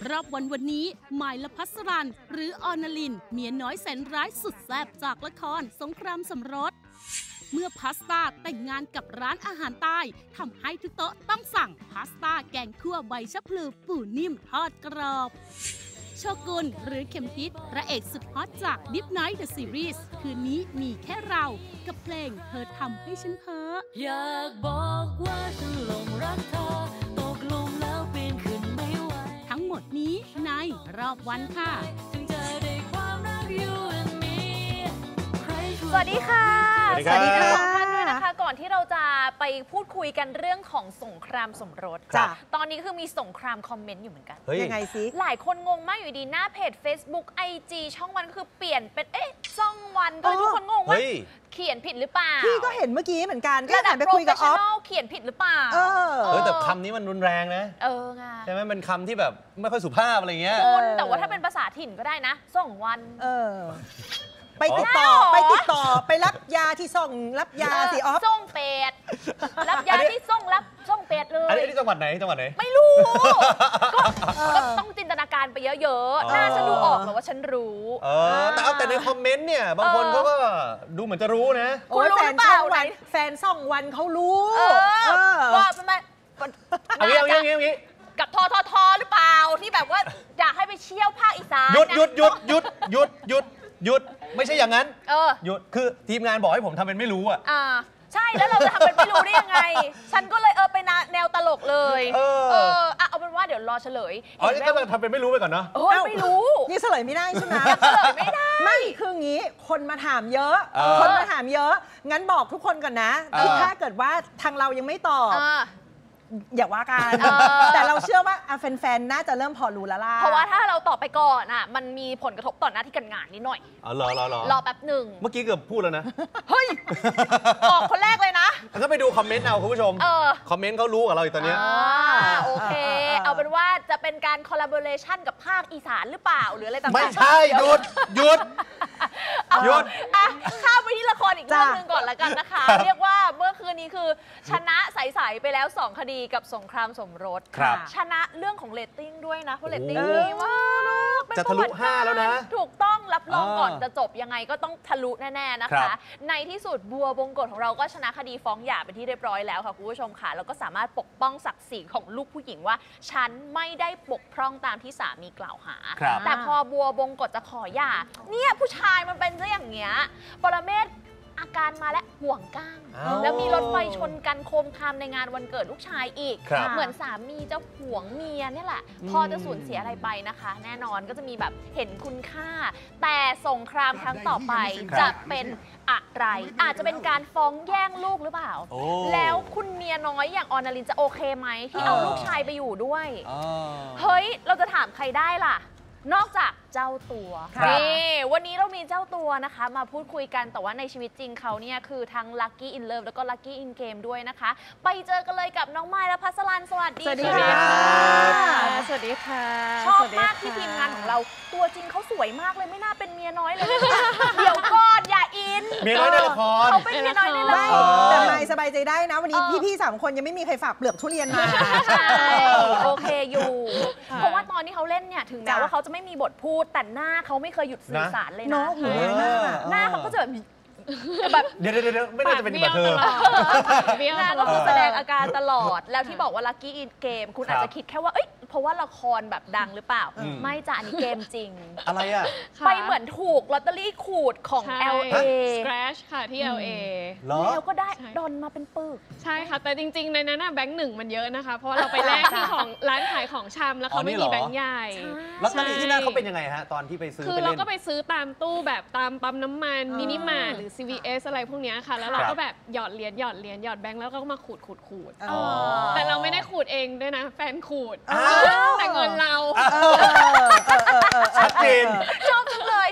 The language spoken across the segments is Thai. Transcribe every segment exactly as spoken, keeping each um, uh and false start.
รอบวันวันนี้หมายละพัสรันหรือออนลินเมียน้อยแสนร้ายสุดแซ่บจากละครสงครามสมรสเมื่อพาสต้าแต่งงานกับร้านอาหารใต้ทำให้ทุกโต๊ะต้องสั่งพาสต้าแกงคั่วใบชะพลูปูนิ่มทอดกรอบโชกุนหรือเข็มทิศพระเอกสุดฮอตจาก Deep Night The Series คืนนี้มีแค่เรากับเพลงเธอทำให้ฉันเพ้ออยากบอกว่าฉันหลงรักเธอตกหลุมแล้วปีนขึ้นไม่ไหวทั้งหมดนี้ในรอบวันค่ะถึงจะได้ความรัก you and me สวัสดีค่ะสวัสดีค่ะสองท่านด้วยนะคะก่อนที่เราจะไปพูดคุยกันเรื่องของสงครามสมรสจ้ะตอนนี้คือมีสงครามคอมเมนต์อยู่เหมือนกันยังไงสิหลายคนงงมากอยู่ดีหน้าเพจ Facebook ไอ จี ช่องวันก็คือเปลี่ยนเป็นเอ๊ะช่องวันก็เลยทุกคนงงว่าเขียนผิดหรือเปล่าพี่ก็เห็นเมื่อกี้เหมือนกันก็ถามไปคุยกับออฟเขียนผิดหรือเปล่าเออแต่คำนี้มันรุนแรงนะเออไงใช่ไหมเป็นคำที่แบบไม่ค่อยสุภาพอะไรเงี้ยแต่ว่าถ้าเป็นภาษาถิ่นก็ได้นะสองวันเออไปติดต่อไปติดต่อไปรับยาที่ส่งรับยาสิออฟส่งเป็ดรับยาที่ส่งรับส่งเป็ดเลยอันนี้จังหวัดไหนจังหวัดไหนไม่รู้ก็ต้องจินตนาการไปเยอะๆน่าจะดูออกหรือว่าฉันรู้เออแต่เอาแต่ในคอมเมนต์เนี่ยบางคนเขาก็ดูเหมือนจะรู้นะคุณรู้หรือเปล่าแฟนส่องวันเขารู้ว่าเป็นไงเอางี้เอางี้เอางี้กับทอทอทอหรือเปล่าที่แบบว่าอยากให้ไปเชี่ยวภาคอีสานหยุดหยุดหยุดหยุดหยุดหยุดหยุดไม่ใช่อย่างนั้นเออหยุดคือทีมงานบอกให้ผมทำเป็นไม่รู้อ่ะอ่าใช่แล้วเราจะทำเป็นไม่รู้ได้ยังไงฉันก็เลยเออไปแนวตลกเลยเออเออเอาเป็นว่าเดี๋ยวรอเฉลยอ๋อนี่ก็ทำเป็นไม่รู้ไปก่อนเนาะเออไม่รู้นี่เฉลยไม่ได้ใช่ไหมเฉลยไม่ได้ไม่คืองี้คนมาถามเยอะคนมาถามเยอะงั้นบอกทุกคนก่อนนะถ้าเกิดว่าทางเรายังไม่ตอบอย่าว่ากันแต่เราเชื่อว่าแฟนๆน่าจะเริ่มพอรู้แล้วล่ะเพราะว่าถ้าเราตอบไปก่อนอ่ะมันมีผลกระทบต่อหน้าที่การงานนิดหน่อยอ๋อรอรอรอรอแป๊บหนึ่งเมื่อกี้เกือบพูดแล้วนะเฮ้ยออกคนแรกเลยนะก็ไปดูคอมเมนต์เอาคุณผู้ชมคอมเมนต์เขารู้กับเราอยู่ตอนนี้โอเคเอาเป็นว่าจะเป็นการคอลลาบอเรชันกับภาคอีสานหรือเปล่าหรืออะไรต่างๆไม่ใช่หยุดหยุดหยุดอ่ะข้ามไปที่ละครอีกเรื่องนึงก่อนละกันนะคะเรียกว่าเมื่อคืนนี้คือชนะใสๆไปแล้วสองคดีกับสงครามสมรสชนะเรื่องของเรตติ้งด้วยนะเพราะเรตติ้งดีมากจะทะลุห้าแล้วนะถูกต้องรับรองก่อนจะจบยังไงก็ต้องทะลุแน่ๆนะคะในที่สุดบัวบงกฎของเราก็ชนะคดีฟ้องหย่าเป็นที่เรียบร้อยแล้วค่ะคุณผู้ชมค่ะแล้วก็สามารถปกป้องศักดิ์ศรีของลูกผู้หญิงว่าฉันไม่ได้ปกพร่องตามที่สามีกล่าวหาแต่พอบัวบงกฎจะขอหย่าเนี่ยผู้ชายมันเป็นซะอย่างเงี้ยปรเมศอาการมาและห่วงก้างแล้วมีรถไฟชนกันโคมคามในงานวันเกิดลูกชายอีกเหมือนสามีจะห่วงเมียนี่แหละพอจะสูญเสียอะไรไปนะคะแน่นอนก็จะมีแบบเห็นคุณค่าแต่สงครามครั้งต่อไปจะเป็นอะไรอาจจะเป็นการฟ้องแย่งลูกหรือเปล่าแล้วคุณเมียน้อยอย่างออนลินจะโอเคไหมที่เอาลูกชายไปอยู่ด้วยเฮ้ยเราจะถามใครได้ล่ะนอกจากเจ้าตัวนี่วันนี้เรามีเจ้าตัวนะคะมาพูดคุยกันแต่ว่าในชีวิตจริงเขาเนี่ยคือทั้ง Lucky in Love แล้วก็ Lucky in Game ด้วยนะคะไปเจอกันเลยกับน้องไมล์และพัสรันสวัสดีค่ะสวัสดีค่ะชอบมากที่ทีมงานของเราตัวจริงเขาสวยมากเลยไม่น่าเป็นเมียน้อยเลยเดี๋ยวก่อนอย่าอินเมียน้อยในละครเขาเป็นเมียน้อยในละครแต่ไมล์สบายใจได้นะวันนี้พี่ๆสามคนยังไม่มีใครฝากเปลือกทุเรียนมาใช่โอเคอยู่เพราะว่าตอนที่เขาเล่นเนี่ยถึงแม้ว่าเขาจะไม่มีบทพูดแต่หน้าเขาไม่เคยหยุดสื่อสารเลยนะหน้าเขาก็จะแบบแบบเดี๋ยวเดี๋ยวไม่น่าจะเป็นแบบเธอหน้าก็คือแสดงอาการตลอดแล้วที่บอกว่า Lucky in Game คุณอาจจะคิดแค่ว่าเอ้ยเพราะว่าละครแบบดังหรือเปล่าไม่จ้ะอันนี้เกมจริงอะไรอ่ะไปเหมือนถูกลอตเตอรี่ขูดของ แอล เอ Scratch ค่ะที่ แอล เอแล้วก็ได้ดอนมาเป็นปึกใช่ค่ะแต่จริงๆในนั้นแบงค์หนึ่งมันเยอะนะคะเพราะเราไปแลกที่ของร้านขายของชำแล้วเขาไม่มีแบงค์ใหญ่ลอตเตอรี่ที่นั่นเขาเป็นยังไงฮะตอนที่ไปซื้อคือเราก็ไปซื้อตามตู้แบบตามปั๊มน้ำมันมินิมาร์ทหรือ ซี วี เอส อะไรพวกนี้ค่ะแล้วเราก็แบบหยอดเหรียญหยอดเหรียญหยอดแบงค์แล้วก็มาขูดขูดขูดแต่เราไม่ได้ขูดเองด้วยนะแฟนขูดแต่เงินเราชัดเจนชอบจังเลย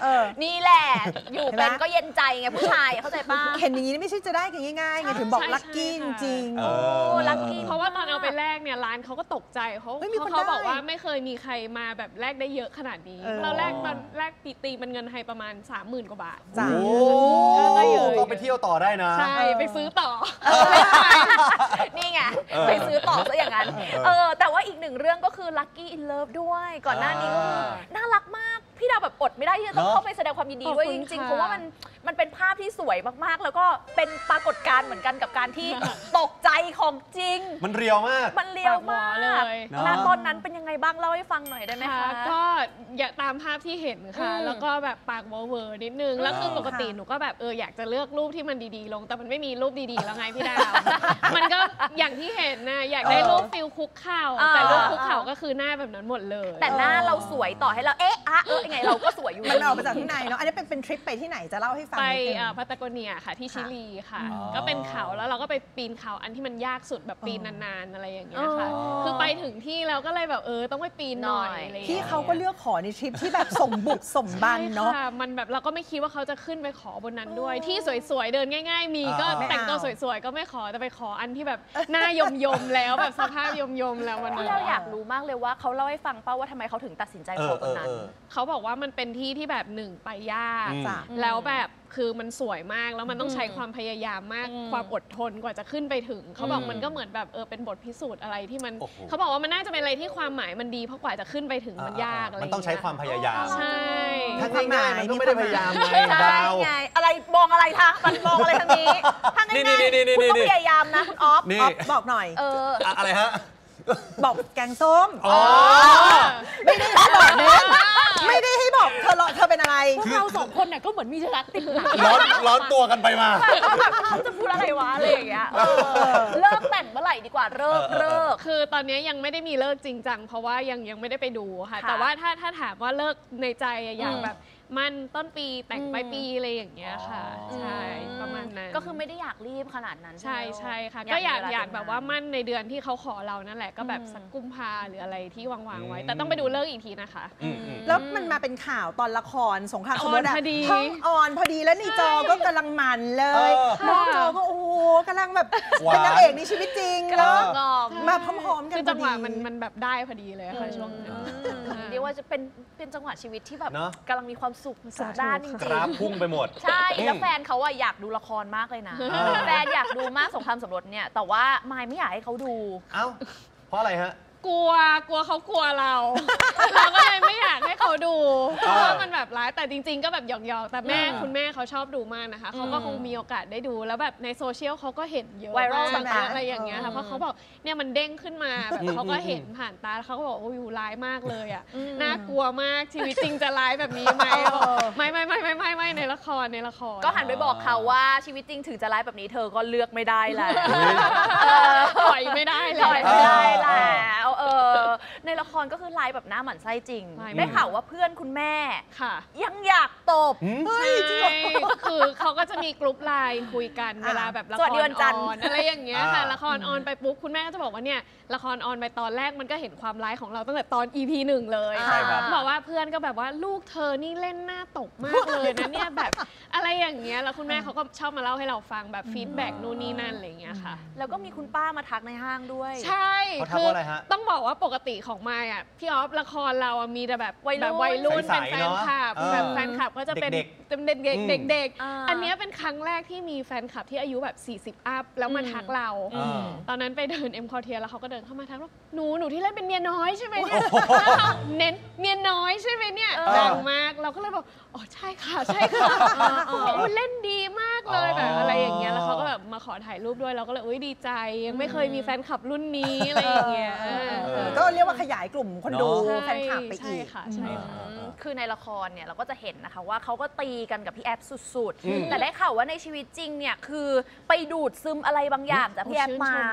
นี่แหละอยู่เป็นก็เย็นใจไงผู้ชายเข้าใจป่ะเห็นอย่างนี้ไม่ใช่จะได้กันง่ายๆไงถึงบอกลัคกี้จริงๆโอ้ลัคกี้เพราะว่าตอนเอาไปแลกเนี่ยร้านเขาก็ตกใจเขาเขาบอกว่าไม่เคยมีใครมาแบบแลกได้เยอะขนาดนี้เราแลกตอนแลกปีตีเป็นเงินไทยประมาณ สามหมื่น กว่าบาทจ้าก็ไปเที่ยวต่อได้นะใช่ไปซื้อต่อนี่ไงไปซื้อต่อซะอย่างนั้นเออแต่ว่าอีกหนึ่งเรื่องก็คือ Lucky in Love ด้วยก่อนหน้านี้ก็คือน่ารักมากพี่ดาวแบบอดไม่ได้ที่จะต้องเข้าไปแสดงความยินดีด้วยจริงๆเพราะว่ามันมันเป็นภาพที่สวยมากๆแล้วก็เป็นปรากฏการณ์เหมือนกันกับการที่ตกใจของจริงมันเรียวมากมันเรียวมากเลยแล้วตอนนั้นเป็นยังไงบ้างเล่าให้ฟังหน่อยได้ไหมคะก็อยากตามภาพที่เห็นค่ะแล้วก็แบบปากเวอร์นิดนึงแล้วคือปกติหนูก็แบบเอออยากจะเลือกรูปที่มันดีๆลงแต่มันไม่มีรูปดีๆแล้วไงพี่ดาวมันก็อย่างที่เห็นนะอยากได้รูปฟิลคุกเข่าแต่รูปคุกเข่าก็คือหน้าแบบนั้นหมดเลยแต่หน้าเราสวยต่อให้เราเอ๊ะอะเออยังไงเราก็สวยอยู่มันออกมาจากที่ไหนเนาะอันนี้เป็นเป็นทริปไปที่ไหนจะเล่าให้ฟังไปพัตตาโกเนียค่ะที่ชิลีค่ะก็เป็นเขาแล้วเราก็ไปปีนเขาอันที่มันยากสุดแบบปีนนานๆอะไรอย่างเงี้ยค่ะคือไปถึงที่เราก็เลยแบบเออต้องไปปีนหน่อยที่เขาก็เลือกขอในทริปที่แบบสมบุกสมบันเนาะมันแบบเราก็ไม่คิดว่าเขาจะขึ้นไปขอบนนั้นด้วยที่สวยๆเดินง่ายๆมีก็แต่งตัวสวยๆก็ไม่ขอแต่ไปขออันที่แบบหน้ายมๆแล้วแบบสภาพยมๆแล้วมันเราอยากรู้มากเลยว่าเขาเล่าให้ฟังเป้าว่าทำไมเขาถึงตัดสินใจขอตรงนั้นเขาบอกว่ามันเป็นที่ที่แบบหนึ่งไปยากแล้วแบบคือมันสวยมากแล้วมันต้องใช้ความพยายามมากความอดทนกว่าจะขึ้นไปถึงเขาบอกมันก็เหมือนแบบเออเป็นบทพิสูจน์อะไรที่มันเขาบอกว่ามันน่าจะเป็นอะไรที่ความหมายมันดีเพราะกว่าจะขึ้นไปถึงมันยากอะไรมันต้องใช้ความพยายามใช่ถ้าง่ายๆมันก็ไม่ได้พยายามไงดาวอะไรมองอะไรคะมันมองอะไรทางนี้ทางง่ายๆคุณต้องพยายามนะคุณออฟบอกหน่อยเอออะไรฮะบอกแกงส้มไม่ได้ให้บอกนะไม่ได้ให้บอกเธอเธอเป็นอะไรพวกเราสองคนเนี่ยก็เหมือนมีรักติดหลังร้อนร้อนตัวกันไปมาเขาจะพูดอะไรวะอะไรอย่างเงี้ยเลิกแต่งเมื่อไหร่ดีกว่าเลิกเลิกคือตอนนี้ยังไม่ได้มีเลิกจริงจังเพราะว่ายังยังไม่ได้ไปดูค่ะแต่ว่าถ้าถ้าถามว่าเลิกในใจอยากแบบมันต้นปีแต่งปลายปีอะไรอย่างเงี้ยค่ะใช่ประมาณนั้นก็คือไม่ได้อยากรีบขนาดนั้นใช่ใช่ค่ะก็อยากอยากแบบว่ามั่นในเดือนที่เขาขอเรานั่นแหละก็แบบสักกุมภาหรืออะไรที่วางๆไว้แต่ต้องไปดูเลิกอีกทีนะคะแล้วมันมาเป็นข่าวตอนละครสงครามสมรสอะท้องอ่อนพอดีแล้วนี่จอก็กำลังมันเลยน้องจอก็โอ้โหกำลังแบบเป็นนางเอกในชีวิตจริงแล้วมาพร้อมๆกันคือจังหวะมันมันแบบได้พอดีเลยค่ะช่วงนั้นเรียกว่าจะเป็นเป็นจังหวะชีวิตที่แบบกำลังมีความสุขสุดด้านจริงๆครับพุ่งไปหมดใช่แล้วแฟนเขาอะอยากดูละครมากเลยนะแฟนอยากดูมากสงครามสมรสเนี่ยแต่ว่ามายไม่อยากให้เขาดูเอ้าเพราะอะไรฮะกลัวกลัวเขากลัวเราเราก็เลยไม่อยากให้เขาดูเพราะว่ามันแบบร้ายแต่จริงๆก็แบบหยอกๆแต่แม่คุณแม่เขาชอบดูมากนะคะเขาก็คงมีโอกาสได้ดูแล้วแบบในโซเชียลเขาก็เห็นเยอะไวรัลต่างๆอะไรอย่างเงี้ยค่ะเพราะเขาบอกเนี่ยมันเด้งขึ้นมาแบบเขาก็เห็นผ่านตาเขาก็บอกโอ้ยร้ายมากเลยอ่ะน่ากลัวมากชีวิตจริงจะร้ายแบบนี้ไหมไม่ไม่ไม่ไม่ไม่ไม่ในละครในละครก็หันไปบอกเขาว่าชีวิตจริงถึงจะร้ายแบบนี้เธอก็เลือกไม่ได้แหละถอยไม่ได้ถอยไม่ได้แล้วเออในละครก็คือไลฟ์แบบหน้าหมั่นไส้จริงได้ข่าวว่าเพื่อนคุณแม่ค่ะยังอยากตบใช่คือเขาก็จะมีกลุ่มไลน์คุยกันเวลาแบบละครออนอะไรอย่างเงี้ยค่ะละครออนไปปุ๊บคุณแม่ก็จะบอกว่าเนี่ยละครออนไปตอนแรกมันก็เห็นความร้ายของเราตั้งแต่ตอน อี พี หนึ่งเลยบอกว่าเพื่อนก็แบบว่าลูกเธอนี่เล่นหน้าตกมากเลยนะเนี่ยแบบอะไรอย่างเงี้ยแล้วคุณแม่เขาก็ชอบมาเล่าให้เราฟังแบบฟีดแบ็กนู่นนี่นั่นอะไรอย่างเงี้ยค่ะแล้วก็มีคุณป้ามาทักในห้างด้วยใช่คือต้องบอกว่าปกติของมายอ่ะพี่ออฟละครเรามีแต่แบบวัยรุ่นเป็นแฟนคลับแบบแฟนคลับก็จะเป็นเด็กๆเด็กๆอันนี้เป็นครั้งแรกที่มีแฟนคลับที่อายุแบบสี่สิบอัพแล้วมาทักเราตอนนั้นไปเดินเอ็มคอเทียแล้วเขาก็เดินเข้ามาทักว่าหนูหนูที่เล่นเป็นเมียน้อยใช่ไหมเนี่ยเน้นเมียน้อยใช่ไหมเนี่ยดังมากเราก็เลยบอกอ๋อใช่ค่ะใช่ค่ะเขาเล่นดีมากเลยแบบอะไรอย่างเงี้ยแล้วเขาก็แบบมาขอถ่ายรูปด้วยเราก็เลยอุ้ยดีใจยังไม่เคยมีแฟนคลับรุ่นนี้อะไรอย่างเงี้ยก็เรียกว่าขยายกลุ่มคนดูแฟนคลับไปอีกค่ะใช่ค่ะคือในละครเนี่ยเราก็จะเห็นนะคะว่าเขาก็ตีกันกับพี่แอฟสุดๆแต่ได้ข่าวว่าในชีวิตจริงเนี่ยคือไปดูดซึมอะไรบางอย่างจากพี่แอฟมา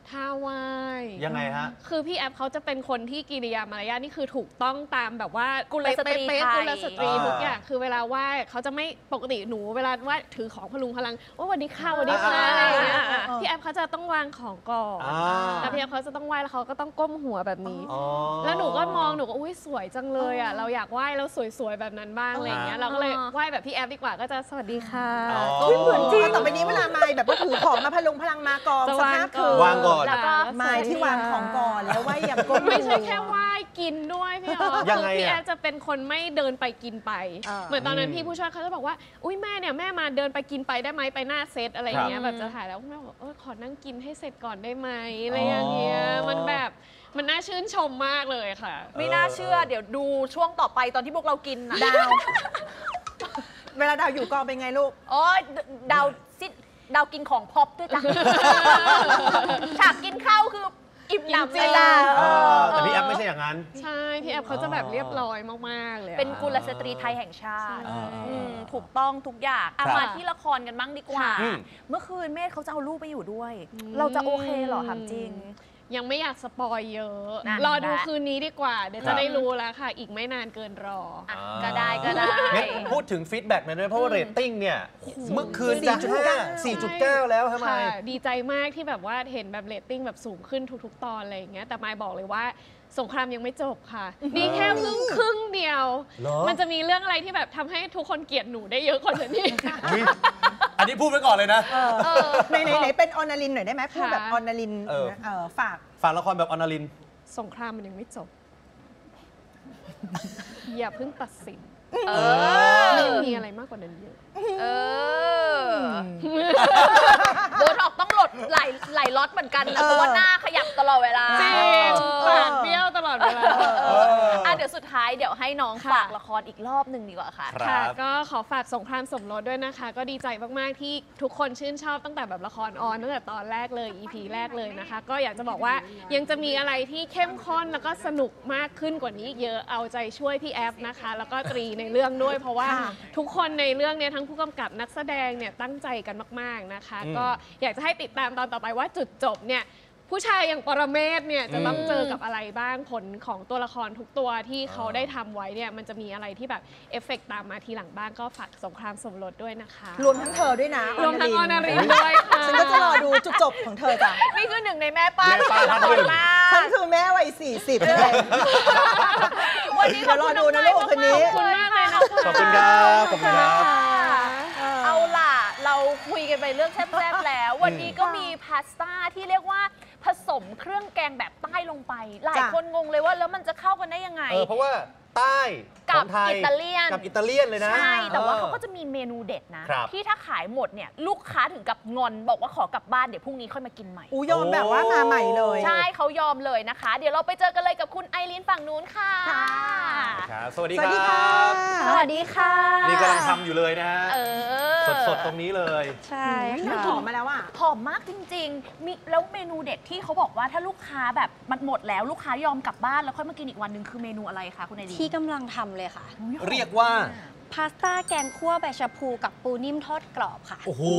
ท่าไหว้ยังไงฮะคือพี่แอฟเขาจะเป็นคนที่กิริยามารยาทนี่คือถูกต้องตามแบบว่ากุลสตรีเป๊ะไทๆกุยลสตรีอ่าทุกอย่างคือเวลาไหว้เขาจะไม่ปกติหนูเวลาไหว้ถือของพลุงพลังโอ้วันนี้ค่ะวันนี้ค่ะอะไรอย่างเงี้ยพี่แอฟเขาจะต้องวางของก่อนอ่าแล้วพี่แอฟเขาจะต้องไหว้แล้วเขาก็ต้องก้มหัวแบบนี้อ๋อแล้วหนูก็มองหนูก็อุ้ยสวยจังเลยอ่ะเราอยากไหว้แล้วสวยๆแบบนั้นบ้างอะไรอย่างเงี้ยเราก็เลยไหว้แบบพี่แอฟดีกว่าก็จะสวัสดีค่ะอ๋ออุ๊ยเหมือนจริงต่อไปนี้เวลาไม่แบบว่าถือของมาพลุงพลังมากองจะสวางภาพก่คือวางก่อนแล้วก็ไม้ที่วางของก่อนแล้วไหว้อย่างก้มไม่ใช่แค่ไหว้กินด้วยพี่อ๋อยังไงอะคือพี่แอฟจะเป็นคนไม่เดินไปกินไปเออเหมือนตอนนั้นพี่ผู้ช่วยเขาจะบอกว่าอุ้ยแม่เนี่ยแม่มาเดินไปกินไปได้ไหมไปหน้าเซตอะไรอย่างเงี้ยแบบจะถ่ายแล้วแม่บอกเออขอนั่งกินให้เสร็จก่อนได้ไหมอะไรอย่างเงี้ยมันแบบมันน่าชื่นชมมากเลยค่ะไม่น่าเชื่อเดี๋ยวดูช่วงต่อไปตอนที่พวกเรากินนะดาว เวลาดาวอยู่กองเป็นไงลูกโอ้ยดาวซิดาวกินของพอปด้วยจ้ะ ฉากกินข้าวคืออิ่มหนำเลยล่ะเออแต่พี่แอฟไม่ใช่อย่างนั้นใช่พี่แอฟเขาจะแบบเรียบร้อยมากๆเลยอะเป็นกุลสตรีไทยแห่งชาติใช่อืมถูกต้องทุกอย่างอ่ะครับมาที่ละครกันบ้างดีกว่าอืมเมื่อคืนเมธเขาจะเอาลูกไปอยู่ด้วยอืมเราจะโอเคเหรอถามจริงยังไม่อยากสปอยเยอะนั่นรอดูแหละคืนนี้ดีกว่า เดี๋ยวครัจะบได้รู้แล้วค่ะ อีกไม่นานเกินรออ่ะก็ได้ก็ได้งั้นพูดถึงฟีดแบ็กหน่อยด้วยเพราะว่าเรตติ้งเนี่ย เมื่อคืนจะสี่จุดเก้าสี่จุดเก้าแล้วทำไมค่ะดีใจมากที่แบบว่าเห็นแบบเรตติ้งแบบสูงขึ้นทุกๆ ตอนอะไรอย่างเงี้ยแต่มายบอกเลยว่าสงครามยังไม่จบค่ะนี่แค่เพิ่งครึ่งเดียวเหรอมันจะมีเรื่องอะไรที่แบบทำให้ทุกคนเกลียดหนูได้เยอะกว่านี้อุ๊ยอันนี้พูดไว้ก่อนเลยนะเออไหนไหนไหนเป็นออนาลินหน่อยได้ไหมพูดแบบค่ะออนาลินเออเออฝากฝากละครแบบอนาลินสงครามมันยังไม่จบ อย่าเพิ่งตัดสินเอมันอมีอะไรมากกว่านั้นเยอะเออโบนออกต้องหลดไหลไหลล็อตเหมือนกันนะเพราะว่าหน้าขยับตลอดเวลาจริงเออปากเบี้ยวตลอดเวลาเอออ่ะเดี๋ยวสุดท้ายเดี๋ยวให้น้องค่ะฝากละครอีกรอบหนึ่งดีกว่าค่ะครับค่ะก็ขอฝากสงครามสมรสด้วยนะคะ ก็ดีใจมาก ๆ ที่ทุกคนชื่นชอบตั้งแต่แบบละครออนตั้งแต่ตอนแรกเลย อี พี แรกเลยนะคะ ก็อยากจะบอกว่ายังจะมีอะไรที่เข้มข้นแล้วก็สนุกมากขึ้นกว่านี้อีกเยอะเอาใจช่วยพี่แอฟนะคะ แล้วก็ตรีในเรื่องด้วย เพราะว่าค่ะทุกคนในเรื่องเนี้ยทั้งผู้กำกับนักแสดงเนี่ยตั้งใจกันมาก ๆ นะคะอืมก็อยากจะให้ติดตามตอนต่อไปว่าจุดจบเนี่ยผู้ชายอย่างปรเมศเนี่ยจะต้องอืมเจอกับอะไรบ้างผลของตัวละครทุกตัวที่เขาได้ทำไว้เนี่ยมันจะมีอะไรที่แบบเอฟเฟกต์ตามมาทีหลังบ้างก็ฝากสงครามสมรสด้วยนะคะรวมทั้งเธอด้วยนะรวมทั้งออนารินด้วยค่ะฉันก็จะรอดูจุดจบของเธอจ้ะนี่คือหนึ่งในแม่ป้าแม่ป้าละครมากฉันคือแม่วัยสี่สิบเลยวันนี้ขอบคุณเดี๋ยวรอดูนะลูกคืนนี้ขอบคุณมากเลยนะขอบคุณครับขอบคุณครับเอาล่ะ เราคุยกันไปเรื่องแซ่บๆแล้ว วันนี้ก็มีพาสต้าที่เรียกว่าผสมเครื่องแกงแบบใต้ลงไป หลายจ้ะคนงงเลยว่าแล้วมันจะเข้ากันได้ยังไงเออเพราะว่าใต้กับของไทยอิตาเลียนกับอิตาเลียนเลยนะใช่ แต่ว่าออเขาก็จะมีเมนูเด็ดนะครับที่ถ้าขายหมดเนี่ยลูกค้าถึงกับงอนบอกว่าขอกลับบ้านเดี๋ยวพรุ่งนี้ค่อยมากินใหม่อูยอมแบบว่ามาใหม่เลยใช่เขายอมเลยนะคะ เดี๋ยวเราไปเจอกันเลยกับคุณไอรีนฝั่งนู้นค่ะค่ะครับสวัสดีสควัสดีรัค่ะบสวัสดีค่ะนี่กำลังทำอยู่เลยนะฮะเออสดๆ ตรงนี้เลยใช่น่าค่ะหอมมาแล้วอ่ะหอมมากจริงๆ มีแล้วเมนูเด็ดที่เขาบอกว่าถ้าลูกค้าแบบมันหมดแล้วลูกค้ายอมกลับบ้านแล้วค่อยมากินอีกวันหนึ่งคือเมนูอะไรคะคุณไอรีนที่กำลังทำเลยค่ะเรียกว่าพาสต้าแกงคั่วใบชะพูกับปูนิ่มทอดกรอบค่ะโอ้โห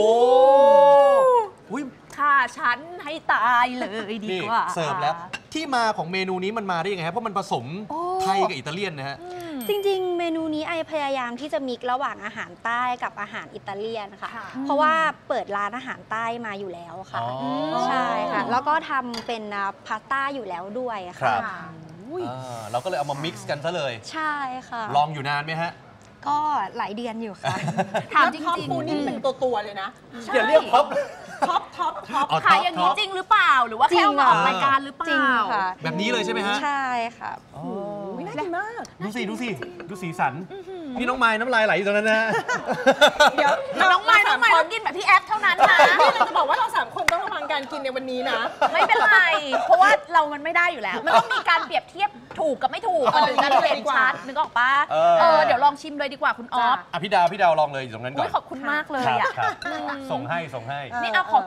อุ้ยฆ่าฉันให้ตายเลยดีนี่กว่าเสิร์ฟแล้ว ที่มาของเมนูนี้มันมาได้ยังไงฮะเพราะมันผสมโอ้ไทยกับอิตาเลียนนะฮะจริงๆ เมนูนี้ไอพยายามที่จะมิกระหว่างอาหารใต้กับอาหารอิตาเลียนค่ะค่ะเพราะว่าเปิดร้านอาหารใต้มาอยู่แล้วค่ะอ๋อใช่ค่ะ แล้วก็ทำเป็นพาสต้าอยู่แล้วด้วยครัค่ะบ อ่าเราก็เลยเอามามิกซ์กันซะเลยใช่ค่ะลองอยู่นานไหมฮะก็หลายเดือนอยู่ค่ะถามจท็อปริงปูนิ่มเป็นตัวตัวๆเลยนะๆอย่าเรียกท็อปท็อปท็อปท็อปเอาขายอย่างนี้จริงหรือเปล่า หรือว่าแค่เอามาออกรายการหรือเปจริงล่าค่ะแบบนี้เลยใช่ไหมฮะใช่ค่ะอ๋ออุ๊ยน่ากินมากดูสิ ดูสิ ดูสีสัน นี่น้องไม้น้ำลายไหลอยู่ตรงนั้นนะฮะเดี๋ยวน้องไม้น้องไม้ต้องกินแบบพี่แอฟเท่านั้นนะนี่เราจะบอกว่าเราสามคนต้องระวังการกินในวันนี้นะไม่เป็นไร เพราะว่าเรามันไม่ได้อยู่แล้ว มันต้องมีการเปรียบเทียบถูกกับไม่ถูกมันถึงจะเห็นชัดนึกออกปะเออเออเดี๋ยวลองชิมเลยดีกว่าคุณออฟอ่ะพี่ดาวพี่ดาวลองเลยอยู่ตรงนั้นก่อุ้อย นขอบคุณมากเลยครับอ่ะครับส่งให้ส่งให้นี่เอาขอกินแบบเป็นเ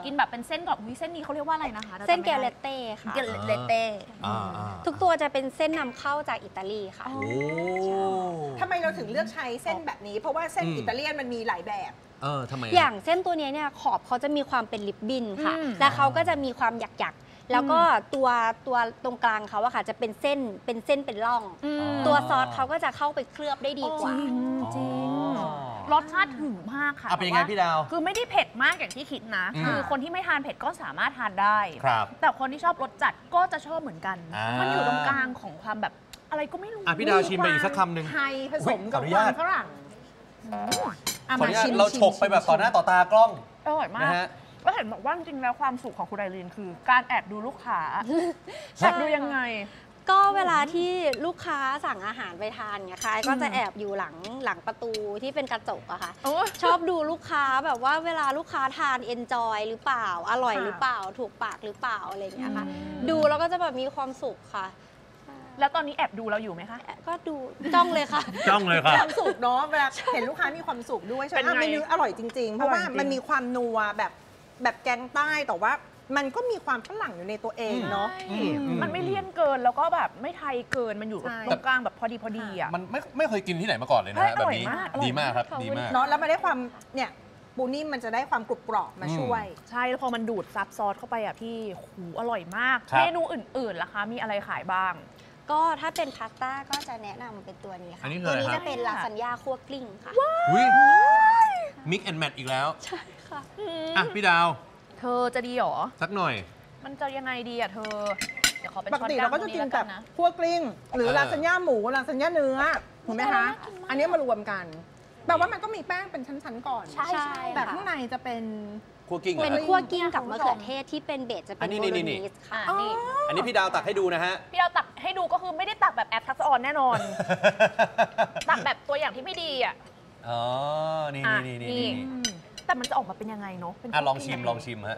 เส้นก่อนอุ๊ยเส้นนี้เขาเรียกว่าอะไรนะคะเส้นเกลเลเต้ค่ะเกลเลเต้อ่าอ่าทุกตัวจะเป็นเส้นนำเข้าจากอิตาลีค่ะโอ้ทำไมเราถึงเลือกใช้เส้นแบบนี้ เพราะว่าเส้นอืมอิตาเลียนมันมีหลายแบบเออทำไมะอย่างเส้นตัวเนี้ยเนี่ยขอบเขาจะมีความเป็นลิปบินค่ะอืมแล้วเขาก็จะมีความหยักๆ แล้วก็ตัวตัวตรงกลางเขาอะค่ะจะเป็นเส้นเป็นเส้นเป็นร่องอืมตัวซอสเขาก็จะเข้าไปเคลือบได้ดีกว่าจริงจริงอ๋อรสชาติถึงมากค่ะอ่ะเป็นยังไงแต่พี่ดาวคือไม่ได้เผ็ดมากอย่างที่คิดนะอืมคือคนที่ไม่ทานเผ็ดก็สามารถทานได้ครับแต่คนที่ชอบรสจัดก็จะชอบเหมือนกันอ่ามัมันอยู่ตรงกลางของความแบบอะไรก็ไม่รู้อ่ะพี่ดาวชิมไปอีกสักคำหนึ่งไทยผสมกับอุ๊ยขออนุญาวคามตฝรั่งะขออนุญาตมชิมเราชิมฉกไปแบบต่อหน้าต่อตากล้องอร่อยมานะกฮะก็เห็นบอกว่าจริงๆแล้วความสุขของคุณไอรีนคือ การแอบดูลูกค้าใช่แอบดูยังไงก็เวลาที่ลูกค้าสั่งอาหารไปทานเนี่ยค่ะก็จะแอบอยู่หลังหลังประตูที่เป็นกระจกอะค่ะโอ้ยชอบดูลูกค้าแบบว่าเวลาลูกค้าทานเอนจอยหรือเปล่า อร่อยหรือเปล่า ถูกปากหรือเปล่าอะไรอย่างเงี้ยค่ะ ดูแล้วก็จะแบบมีความสุขค่ะแล้วตอนนี้แอบดูเราอยู่ไหมคะก็ดูจ้องเลยค่ะจ้องเลยครับความสุขเนาะเวลาเห็นลูกค้ามีความสุขด้วยใช่ไหมเป็นไงอ่ะเมนูอร่อยจริง ๆ เพราะว่าอร่อยจริงมันมีความนัวแบบแบบแกงใต้แต่ว่ามันก็มีความฝรั่งอยู่ในตัวเองเนาะอืมอืมมันไม่เลี่ยนเกินแล้วก็แบบไม่ไทยเกินมันอยู่ใช่ตรงกลางแบบพอดีพอดีอ่ะมันไม่ไม่เคยกินที่ไหนมาก่อนเลยนะเฮ้ฮะยแบบนี้อร่อยมากอร่อยดีมากครับขอบคุณดีมากเนาะแล้วมันได้ความเนี่ยปูนิ่มมันจะได้ความกรุบกรอบมาช่วยใช่แล้วพอมันดูดซับซอสเข้าไปอ่ะพี่หูอร่อยมากครับเมนูอื่นๆล่ะคะมีอะไรขายบ้างก็ถ้าเป็นพาสต้าก็จะแนะนำเป็นตัวนี้อัค่ะนนี้คือตัวอะไรนี้ครัจะบเป็นลาซานญ่าคั่วกลิ้งค่ะอุ้ยมิกแอนด์แมทอีกแล้วใช่ค่ะอ่ะพี่ดาวเธอจะดีเหรอสักหน่อยมันจะยังไงดีอ่ะเธอ เดี๋ยวขอเป็นปกช้อนติกลาเรางก็ตรจะงกินี้นแล้วกักับ นนะคั่วกลิ้ง หรือเออลาซานญ่าหมูลาซานญ่าเนื้อถูกไหมคะ อันนี้มารวมกันแปลว่ามันก็มีแป้งเป็นชั้นๆก่อนใช่ใช่แต่ค่ะข้างในจะเป็นคั่วกิ้งเหรเป็อน ฮะคั่วกิ้งกับมะเขือเทศที่เป็นเบสจะอัเป็น นนี้โบนี่โลนี่นีสค่ะอ่ะนี่อันนี้พี่ดาวตักให้ดูนะฮะพี่เราตักให้ดูก็คือไม่ได้ตักแบบแอปทักษะออนแน่นอน ตักแบบตัวอย่างที่ไม่ดีอ่ะอ๋อ นี่อ่ะนี่นี่นี่นี่แต่มันจะออกมาเป็นยังไงเนาะเป็นอ่ะลองคุกชิกี้มไหลองชิมฮะ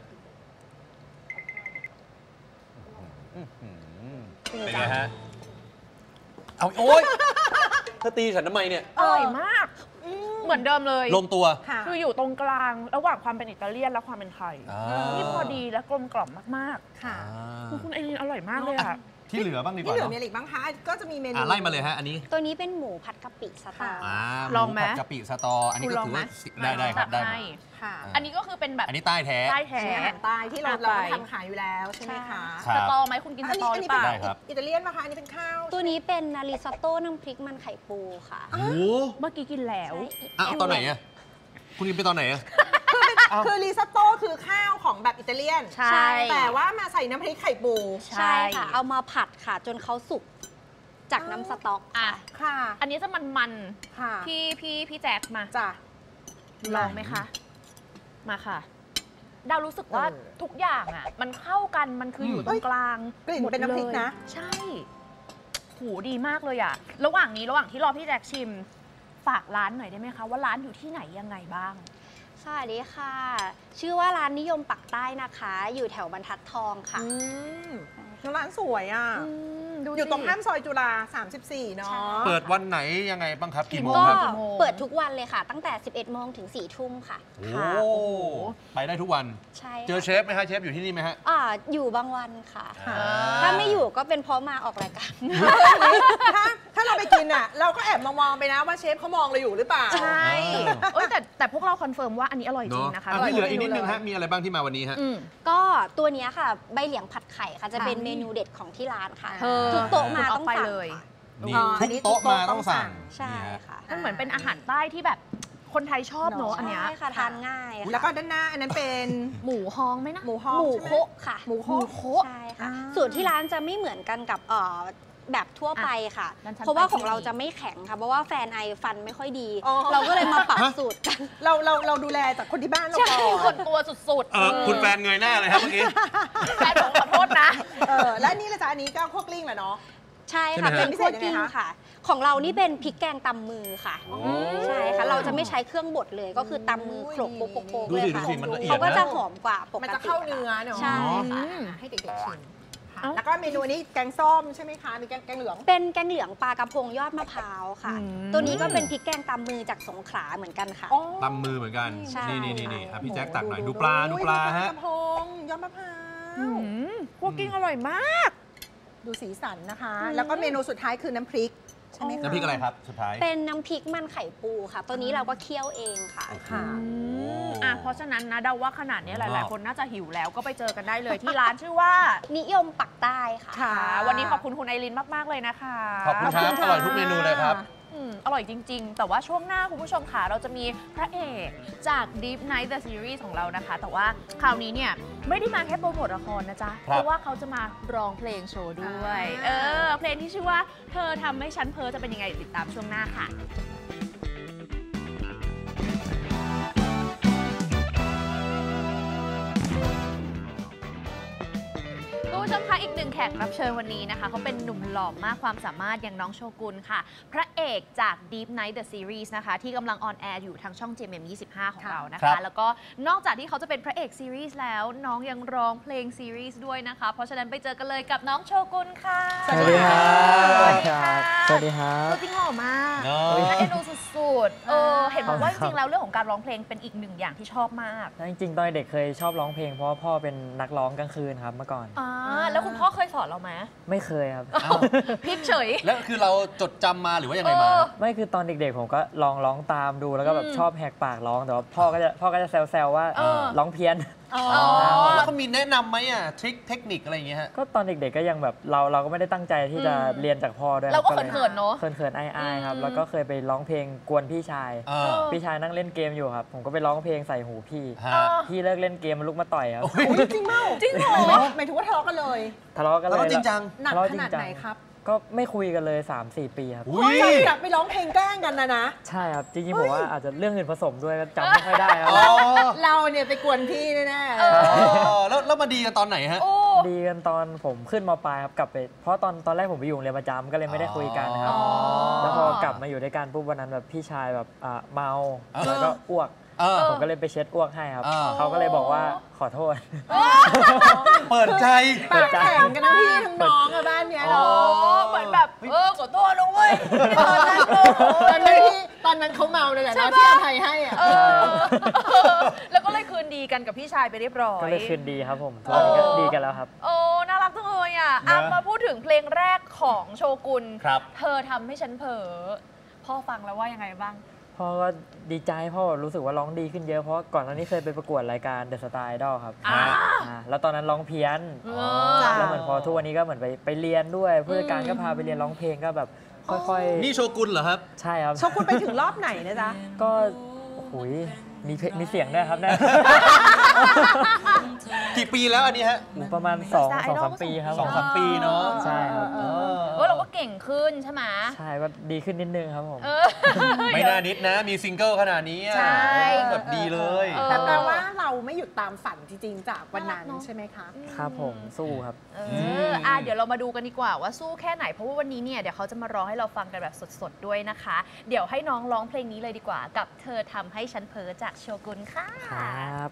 อื้อหือเป็นไงฮะ เอาโอ๊ยเธอตีฉันทำไมเนี่ยอร่อยมาก เหมือนเดิมเลยลงตัวค่ะคืออยู่ตรงกลางระหว่างความเป็นอิตาเลียนและความเป็นไทยอ่านี่พอดีและกลมกล่อมมากค่ะอ่าๆคุณคุณไอรีนอร่อยมากเลยอ่ะที่เหลือบ้างดีกที่ว่าเหลือเนาะมีอะไรอีกบ้างคะ ก็จะมีเมนูอ่ะไล่มาเลยฮะ อันนี้ตัวนี้เป็นหมูผัดกะปิสตออ่าลองไหมผัดกะปิสตอ อันนี้ก็คุณลองถือไหมว่าได้ได้ครับได้ตักมาให้ค่ะอันนี้ก็คือเป็นแบบอันนี้ใต้แท้ใต้แท้อาหารใต้ที่เราอ่ะเราก็ไปทำขายอยู่แล้วใช่ไหมคะครัสบตอไหมคุณกินสตอหรือเปล่าได้ครับอิตาเลียนปะคะอันนี้เป็นข้าวตัวนี้เป็นนาริซอตโต้น้ำพริกมันไข่ปูค่ะโอ้โหเมื่อกี้กินแล้วอ่ะเอาตอนไหนอ่ะ คุณกินไปตอนไหนอ่ะคือริซอตโต้คือข้าวของแบบอิตาเลียนใช่แต่ว่ามาใส่น้ำพริกไข่ปูใช่ค่ะ เอามาผัดค่ะ จนเขาสุกจากน้ำสต๊อกอ่ะค่ะค่ะอันนี้จะมันมันค่ะๆพี่พี่พี่แจ็คมาจ้ะลองไหมคะ มาค่ะ ดาวรู้สึกว่าเออทุกอย่างอ่ะ มันเข้ากันมันคืออยู่อืมตรงกลางกลิ่นหมดเป็นน้ำพริกเลยนะใช่หูดีมากเลยอ่ะ ระหว่างนี้ระหว่างที่รอพี่แจ็คชิม ฝากร้านหน่อยได้ไหมคะ ว่าร้านอยู่ที่ไหนยังไงบ้างสวัสดีค่ะ ชื่อว่าร้านนิยมปักใต้นะคะ อยู่แถวบรรทัดทองค่ะอืมร้านสวยอ่ะดูอยู่ตรงสิข้ามซอยจุฬาสามสิบสี่เนาะเปิดวันไหนยังไงบ้างครับ กี่โมงก็ครับกี่โมงเปิดทุกวันเลยค่ะ ตั้งแต่ สิบเอ็ดโมงถึง สี่ทุ่มค่ะโอ้ค่ะโหโอ้โหไปได้ทุกวันใช่เจอค่ะเชฟไหมฮะ เชฟอยู่ที่นี่ไหมฮะอ่าอยู่บางวันค่ะอ่าถ้าไม่อยู่ก็เป็นเพราะมาออกรายการถ้าถ้าเราไปกินอ่ะ เราก็แอบมามองไปนะว่าเชฟเขามองเราอยู่หรือเปล่าใช่เออเอ้ยแต่แต่พวกเราคอนเฟิร์มว่าอันนี้อร่อยจริเนาะงนะคะอ่ะที่เหลืออีกนิดนึงเลยฮะ มีอะไรบ้างที่มาวันนี้ฮะอืมก็ตัวเนี้ยค่ะ ใบเหลียงผัดไข่ค่ะ จะเป็นค่ะเมนูเด็ดของที่ร้านค่ะเธอทุกโต๊ะมาต้องไปสั่งเลยค่ะนี่อ๋ออัทุนกนี้โต๊ะทุกโต๊ะมาต้องสั่งใช่นี่ฮะค่ะมันเหมือนเป็นอาหารใต้ที่แบบคนไทยชอบเนอะเอันเนี้ยใช่ค่ะทานง่ายแล้วค่ะก็ด้านหน้าอันนั้นเป็นหมูฮองไหมนะหมูฮองหมูใช่ไหมโคะค่ะหมูโคะใช่ค่ะอ่าสูตรที่ร้านจะไม่เหมือนกันกับเอ่อแบบทั่วไปค่ะงั้นฉันเพราะว่าไปที่ของเราจะไม่แข็งค่ะ เพราะว่าแฟนไอฟันไม่ค่อยดีอ๋อเราก็เลยมาปรับสูตรกันเราเราเราดูแลจากคนที่บ้านเราก่อส่วน นตัวสุดๆเออคุณแฟนเงยหน้าเลยครับเมื่อกี้แฟนผมขอโทษนะเออและนี่ละจ้ะอันนี้ก็คั่วกลิ้งแหละเนาะใช่ใช่ไหมค่ะฮะเป็นคั่วกลิ้งพิเศษยังไงคะค่ะ ของเรานี่เป็นพริกแกงตำมือค่ะโอ้ใช่ค่ะ เราจะไม่ใช้เครื่องบดเลย ก็คือตำมือโขลกโปกๆๆดูเลยสิดูค่ะสิมันละเอียดเขาก็จะนะหอมกว่าปกติมันจะเข้าเนื้อเนาะใช่ค่ะอ่ะให้เด็กๆชิมค่ะเอ้าแล้วก็เมนูนี้แกงส้มใช่ไหมคะ มีแกงแกงเหลืองเป็นแกงเหลืองปลากระพงยอดมะพร้าวค่ะอืมตัวนี้ก็เป็นพริกแกงตำมือจากสงขลาเหมือนกันค่ะตำมือเหมือนกันใช่นี่นี่นี่นี่อ่ะพี่แจ็คโอ้โหตักหน่อย ดูปลา ดูปลาฮะปลากระพงยอดมะพร้าวคั่วกิ้งอร่อยมากดูสีสันนะคะ แล้วก็เมนูสุดท้ายคือน้ำพริกใช่ไหมคะน้ำพริกอะไรครับสุดท้ายเป็นน้ำพริกมันไข่ปูค่ะ ตัวนี้เราก็เคี่ยวเองค่ะค่ะอ่ะเพราะฉะนั้นนะเดาว่าขนาดนี้หลาย ๆ คนน่าจะหิวแล้วก็ไปเจอกันได้เลยที่ร้านชื่อว่านิยมปักใต้ค่ะค่ะ วันนี้ขอบคุณคุณไอรินมาก ๆ เลยนะคะขอบคุณครับอร่อยทุกเมนูเลยครับอืมอร่อยจริง ๆ แต่ว่าช่วงหน้าคุณผู้ชมค่ะเราจะมีพระเอกจาก Deep Night The Series ของเรานะคะ แต่ว่าคราวนี้เนี่ยไม่ได้มาแค่โปรโมทละครนะจ๊ะ เพราะว่าเขาจะมาร้องเพลงโชว์ด้วย เออ เพลงที่ชื่อว่าเธอทำให้ฉันเพ้อจะเป็นยังไงติดตามช่วงหน้าค่ะ คุณผู้ชมคะอีกหนึ่งแขกรับเชิญวันนี้นะคะเขาเป็นหนุ่มหล่อมากความสามารถอย่างน้องโชกุนค่ะ พระเอกจาก Deep Night The Series นะคะที่กำลังออนแอร์อยู่ทางช่อง จี เอ็ม เอ็ม ยี่สิบห้า ของเรานะครัคะบแล้วก็นอกจากที่เขาจะเป็นพระเอกซีรีส์แล้วน้องยังร้องเพลงซีรีส์ด้วยนะคะ เพราะฉะนั้นไปเจอกันเลยกับน้องโชกุนค่ะสวัสดีครับสวัสดีค่ะสวัสดีครับตัวจริงหล่อมากเนอะน่าเอ็นดูสุดๆเออเห็นบอกว่าจครับริงๆแล้วเรื่องของการร้องเพลงเป็นอีกหนึ่งอย่างที่ชอบมากแล้วจริงๆตอนเด็กเคยชอบร้องเพลงเพราะว่าพ่อเป็นนักร้องกลางคืนครับเมื่อก่อนอ่าแล้วคุณพ่อเคยสอนเราไหมไม่เคยครับอ้าวพลิกเฉยแล้วคือเราจดจำมาหรือว่ายังไงมาเออไม่คือตอนเด็กๆผมก็ลองร้องตามดูแล้วก็แบบอืมชอบแหกปากร้องแต่ว่าพ่อก็จะพ่อก็จะแซวๆว่าเออร้องเพี้ยนอ๋อแล้วเขามีแนะนำไหมอ่ะทริคเทคนิคอะไรอย่างเงี้ยฮะก็ตอนเด็กๆก็ยังแบบเราเราก็ไม่ได้ตั้งใจที่จะอืมเรียนจากพ่อด้วยเราก็คบลยเขินๆเนอะเขินๆอายๆครับอืมแล้วก็เคยไปร้องเพลงกวนพี่ชายเออพี่ชายนั่งเล่นเกมอยู่ครับผมก็ไปร้องเพลงใส่หูพี่ฮะเออพี่เลิกเล่นเกมมาลุกมาต่อยครับโอ้ยจริงเปล่าจริงเหรอหมายถึงว่าทะเลาะกันเลยทะเลาะกันเลแล้วยก็จริงจังหนักทะเลาะขจริงนาดจังไหนครับก็ไม่คุยกันเลย สามสี่ ปีครับอุ้ยกลับไปร้องเพลงแกล้งกันนะนะใช่ครับ จริงๆผมว่าอาจจะเรื่องอื่นผสมด้วยก็จำไม่ค่อยได้ครับอ๋อเราเนี่ยไปกวนพี่แน่ๆเออแล้วแล้วมาดีกันตอนไหนฮะโอ้ดีกันตอนผมขึ้นมปลายครับกลับไป เพราะตอนตอนแรกผมไปอยู่โรงเรียนประจำก็เลยไม่ได้คุยกันครับอ๋อแล้วพอกลับมาอยู่ด้วยกันปุ๊บวันนั้นแบบพี่ชายแบบอ่าเมาเออแล้วก็อ้วกเออผมก็เลยไปเช็ดอ้วกให้ครับเออเขาก็เลยบอกว่าขอโทษเปิดใจปากแข็งกันทั้งพี่ทั้งน้องอะบ้านเนี้ยโอ้เนาะเหมือนแบบเออขอโทษนะเว้ยตอนนั้นโอ้ตอนนั้นที่ตอนนั้นเขาเมาเลยแหละเนาะที่อภัยให้อะเออแล้วก็เลยคืนดีกันกับพี่ชายไปเรียบร้อยก็เลยคืนดีครับผมตอนนี้ก็ดีกันแล้วครับโอ้น่ารักจังเลยอ่ะอ่ะนะมาพูดถึงเพลงแรกของโชกุนครับเธอทำให้ฉันเผลอพ่อฟังแล้วว่ายังไงบ้างพ่อก็ดีใจพ่อรู้สึกว่าร้องดีขึ้นเยอะเพราะก่อนหน้านี้เคยไปประกวดรายการ The Star Idol ครับอ่าอ่าแล้วตอนนั้นร้องเพี้ยนเอจ้ะอแล้วเหมือนพอทุกวันนี้ก็เหมือนไปไปเรียนด้วยผู้จัดการก็พาไปเรียนร้องเพลงก็แบบค่อยๆนี่โชกุนเหรอครับใช่ครับชอบคุณไปถึงรอบไหนนะจ๊ะก็โอ้โหยมีเพมีเสียงด้วยครับเนะกี่ปีแล้วอันนี้ฮะอยู่ประมาณ2อง Star สอง Idol สามปีครับสองสามปีเนาะใช่ครับเออเออเราก็เก่งขึ้นใช่ไหมใช่ก็ดีขึ้นนิดนึงครับผมเออไม่น่านิดนะ มีซิงเกิลขนาดนี้อะใช่แบบดีเลยเออแต่แปลว่าเราไม่หยุดตามฝันจริงๆจากวันนั้นน่ารักเนอะใช่ไหมคะครับผมสู้ครับเอออ่ะเดี๋ยวเรามาดูกันดีกว่าว่าสู้แค่ไหน เพราะว่าวันนี้เนี่ยเดี๋ยวเขาจะมาร้องให้เราฟังกันแบบสดๆด้วยนะคะ เดี๋ยวให้น้องร้องเพลงนี้เลยดีกว่า กับเธอทำให้ฉันเพ้อจากโชกุนค่ะครับ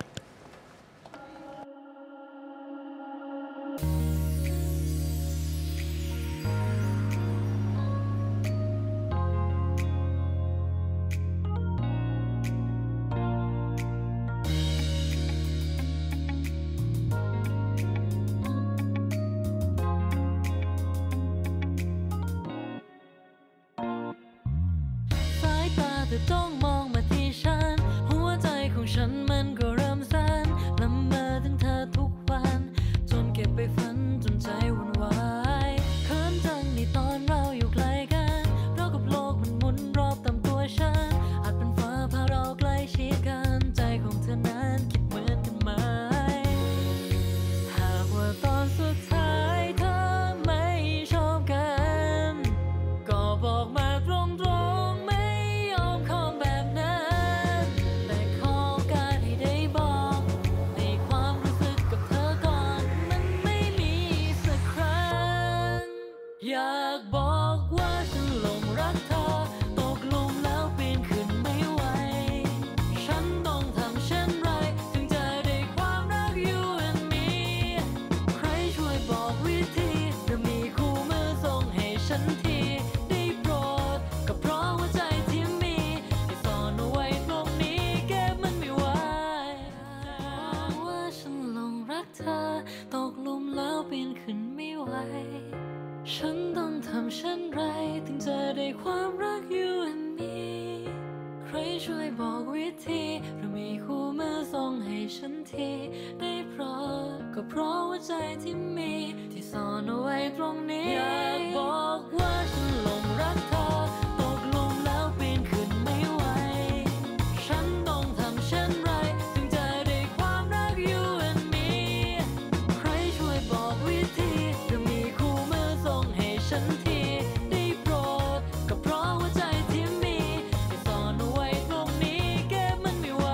สายตาเธอจ้องมองมาที่ฉัน หัวใจของฉันมันก็เริ่มสั่นละเมอถึงเธอทุกวัน จนเก็บไปฝันจนใจวุ่นวายเขินจังในตอนเราอยู่ไกลกันเรากับโลกมันหมุนรอบตามตัวฉัน อาจเป็นฟ้าพาเราใกล้ชิดกันใจของเธอนั้นคิดเหมือนกันไหม หากว่าตอนสุดท้ายเธอไม่ชอบกัน ก็บอกมาตรงๆไม่ยอมคอมแบบนั้น แต่ขอโอกาสให้ได้บอกในความรู้สึกกับเธอก่อนมันไม่มีสักครั้ง อยากบอกว่าฉันหลงรักเธอตกหลุมแล้วปีนขึ้นไม่ไหว ฉันต้องทำเช่นไรถึงจะได้ความรัก you and me ใครช่วยบอกวิธีจะมีคู่มือส่งให้ฉันทีได้โปรดก็เพราะหัวใจที่มีได้ซ่อนเอาไว้ตรงนี้เก็บมันไม่ไหวบอกว่าฉันหลงรักฉันต้องทำเช่นไรถึงจะได้ความรัก you and me ใครช่วยบอกวิธีหรือมีคู่มือส่งให้ฉันทีได้โปรดก็เพราะว่าใจที่มีที่ซ่อนเอาไว้ตรงนี้อยากบอกว่าฉันหลงรักเธอตกลงแล้วปีนขึ้นไม่ไหวฉันต้องทำเช่นไรถึงจะได้ความรัก you and me ใครช่วยบอกวิธีหรือมีคู่มือส่งให้ฉันทีได้โปรดก็เพราะว่าใจที่มีที่ซ่อนเอาไว้ตรงนี้เก็บมันไม่ไหว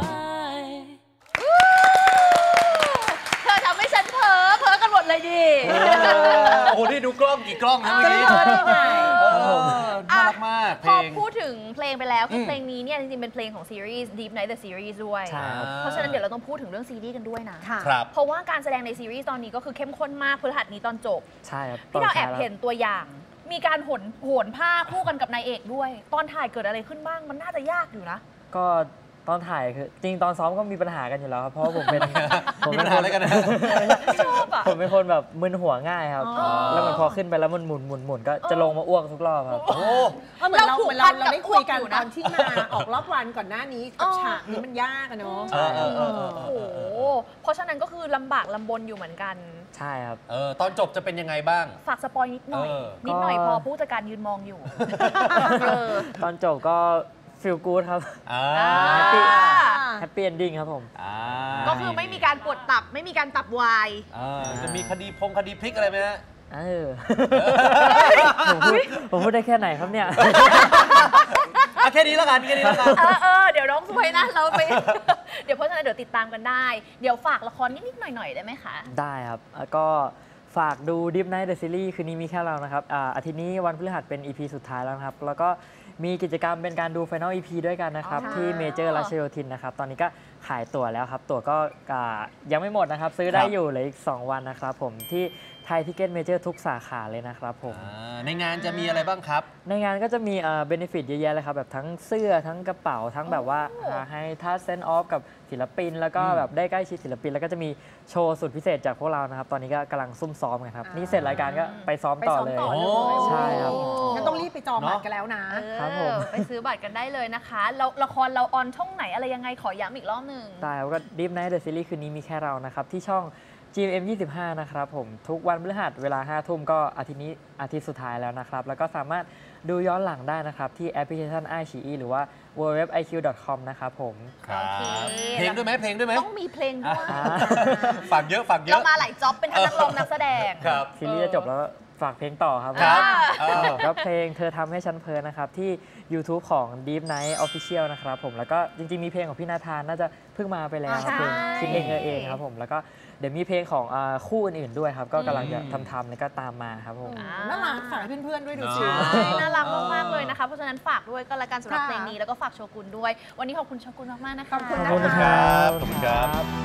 เธอทำให้ฉันเพ้อเพ้อกันหมดเลยดิโอ้โหนี่ดูกล้องกี่กล้องนะเมื่อกี้เออได้ไงเออน่ารักมากเพพลอง พูดถึงเพลงไปแล้วคือมเพลงนี้เนี่ยจริงๆเป็นเพลงของซีรีส์ Deep Night the Series ด้วยใช่ครับเพราะฉะนั้นเดี๋ยวเราต้องพูดถึงเรื่องซีรีส์กันด้วยนะค่ะครับเพราะว่าการแสดงในซีรีส์ตอนนี้ก็คือเข้มข้นมากพฤหัสนี้ตอนจบใช่ครับพี่เราแอบตช้เห็นตัวอย่าง มีการโหนโหนผ้าคู่กันกับนายเอกด้วย ตอนถ่ายเกิดอะไรขึ้นบ้างมันน่าจะยากอยู่นะก็ตอนถ่ายคือจริงตอนซ้อมก็มีปัญหากันอยู่แล้วครับเพราะว่าผมเป็น ผมมีเป็ปันญคหาน อะไรกันนะชอบอ่ะผมเป็นคนแบบมึนหัวง่ายครับอ๋อแล้วมันพอขึ้นไปแล้วมันหมุนหมุนหมุนก็จะลงมาอ้วกทุกรอบครับโอ้เออเหมือนเราเราผูกเหมือนเราพันกับเราได้คุยกันพวกอยู่ตนะอนที่มาออกรอบวันก่อนหน้านี้กับอ๋อฉากนี้มันยากอะเนาะเออเออเออเออโอ้โห เพราะฉะนั้นก็คือลำบากลำบนอยู่เหมือนกันใช่ครับเออตอนจบจะเป็นยังไงบ้างฝากสปอยนิดหน่อยเออนิดหน่อยก็พอผู้จัดการยืนมองอยู่ เออตอนจบก็ฟีลกู๊ดครับอ่าอ่าแฮปปี้เอนดิ้งครับผมอ่าก็คือไม่มีการปวดตับไม่มีการตับวายอ่าจะมีคดีพงคดีพลิกอะไรไหมฮะเออผมพูดผมพูดได้แค่ไหนครับเนี่ยอ่ะแค่นี้แล้วกันแค่นี้แล้วกันเออเออเดี๋ยวน้องสวยนะเราไป เดี๋ยวเพราะฉะนั้นเดี๋ยวติดตามกันได้ เดี๋ยวฝากละครนิดๆหน่อยๆได้ไหมคะได้ครับแล้วก็ฝากดู Deep Night the Series คืนนี้มีแค่เรานะครับอ่าอาทิตย์นี้วันพฤหัสเป็น อี พี สุดท้ายแล้วนะครับ แล้วก็มีกิจกรรมเป็นการดู Final อี พี ด้วยกันนะครับอ๋อที่เมเจอร์รัชโยธินนะครับ ตอนนี้ก็ขายตั๋วแล้วครับ ตั๋วก็อ่ายังไม่หมดนะครับ ซื้อได้ครับอยู่เหลืออีก สอง วันนะครับผมที่ไทยทิเก็ตเมเจอร์ทุกสาขาเลยนะครับผมอ่าในงานจะมีอะไรบ้างครับในงานก็จะมีเบนฟิตเยอะแยะเลยครับ แบบทั้งเสื้อทั้งกระเป๋าทั้งแบบว่าอ่าให้ทัสเซนออฟกับศิลปิน แล้วก็อืมแบบได้ใกล้ชิดศิลปิน แล้วก็จะมีโชว์สุดพิเศษจากพวกเรานะครับ ตอนนี้ก็กำลังซุ่มซ้อมกันครับอ่านี่นี่เสร็จรายการก็ไปซ้อมไปต่อซ้อมเลยต่อเลยโอ้ใช่ครับงั้นต้องรีบไปจองบัตรกันแล้วนะเอครับผอมไปซื้อบัตรกันได้เลยนะคะแล้วละครเราออนช่องไหนอะไรยังไงขอย้ำอีกรอบหนึ่งได้ครับก็ Deep Night the Series คืนนี้มีแค่เรานะครับ ที่ช่อง จี เอ็ม ยี่สิบห้า นะครับผมทุกวันพฤหัสเวลาห้าทุ่มก็อาทิตย์นี้อาทิตย์สุดท้ายแล้วนะครับ แล้วก็สามารถดูย้อนหลังได้นะครับ ที่แอปพลิเคชัน ไอ ซี อี หรือว่า ดับเบิลยู ดับเบิลยู ดับเบิลยู ดอท ไอ คิว ดอท คอม นะครับผมครับโอเคเพลงด้วยไหมเพลงด้วยไหมต้องมีเพลงด้วยอ่าฝากเยอะฝากเยเราอะมาหลายจ็อบเป็นทั้งนักร้องนักแสดงครับซีรีส์จะจบแล้วฝากเพลงต่อครับครับอ่าเออก็เพลงเธอทำให้ฉันเพลินนะครับ ที่ YouTube ของ Deep Night Official นะครับผมแล้วก็จริงๆมีเพลงของพี่นาธานน่าจะเพิ่งมาไปแล้วครับใช่เพลงคิดเองเออเองครับผมแล้วก็เดี๋ยวมีเพลงของอ่าคู่อื่นๆด้วยครับ ก็กำลังจะทำๆแล้วก็ตามมาครับผมอ่าน่ารักฝากให้เพื่อนๆด้วยดูสิเนอะใช่น่ารักมากๆเลยนะคะ เพราะฉะนั้นฝากด้วยก็แล้วกันสำหรับค่ะเพลงนี้แล้วก็ฝากโชกุนด้วย วันนี้ขอบคุณโชกุนมากๆนะคะขอบคุณขอบคุณนะคคะรับขอบคุณครับ